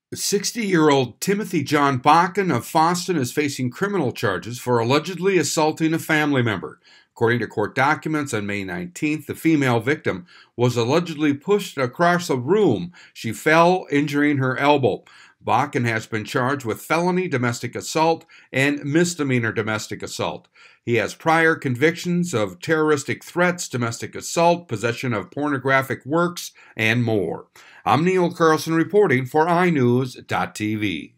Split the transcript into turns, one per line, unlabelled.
60-year-old Timothy John Bakken of FOSSTON is facing criminal charges for allegedly assaulting a family member. According to court documents, on May 19th, the female victim was allegedly pushed across a room. She fell, injuring her elbow. Bakken has been charged with felony domestic assault and misdemeanor domestic assault. He has prior convictions of terroristic threats, domestic assault, possession of pornographic works, and more. I'm Neil Carlson reporting for iNews.TV.